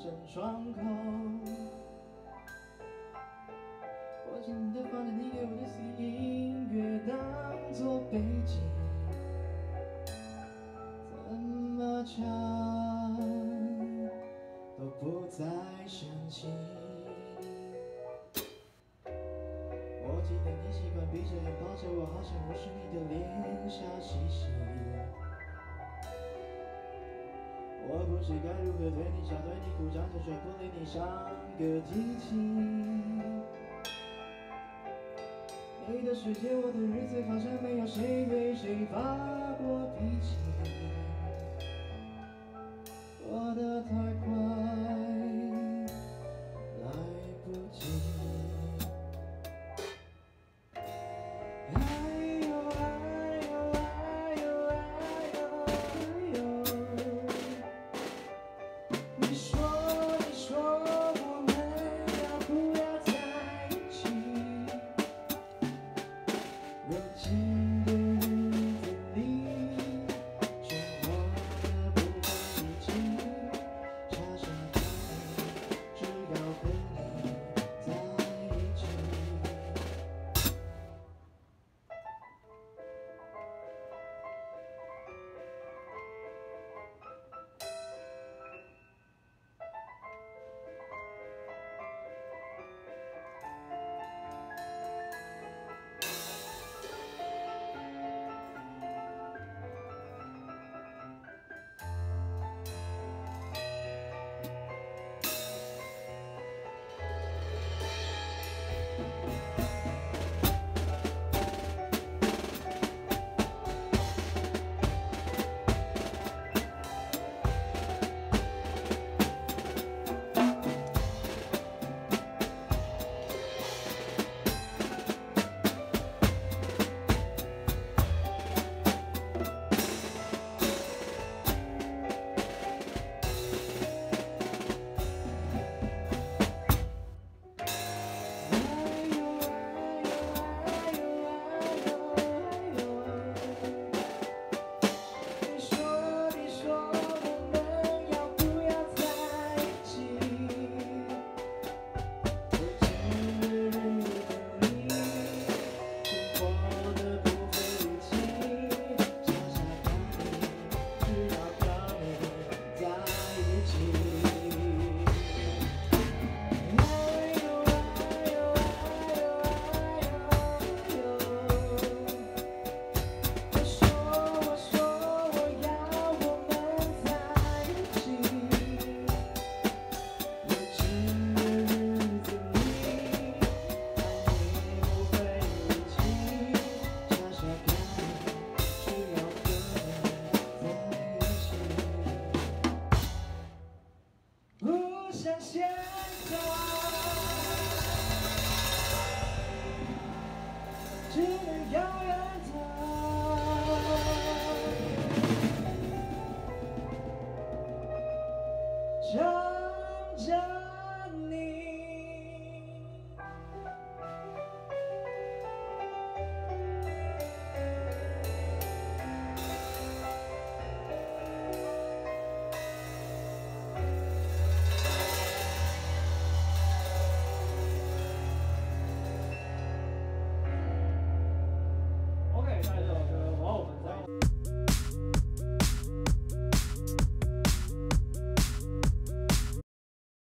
声窗口。我轻轻地放着你给我的 CD 音乐当作背景，怎么唱都不再生气。我记得你习惯闭着眼抱着我，好像我是你的脸笑嘻嘻。我不知该如何对你笑，对你哭，张着嘴不理你，像个机器。你的世界，我的日子，好像没有谁对谁发过脾气。过得太快，来不及。哎呦哎呦哎呦哎呦哎呦！你说我们要不要在一起？如今的日子里，生活的不分离情，傻傻的只要和你在一起。像现在，只能遥遥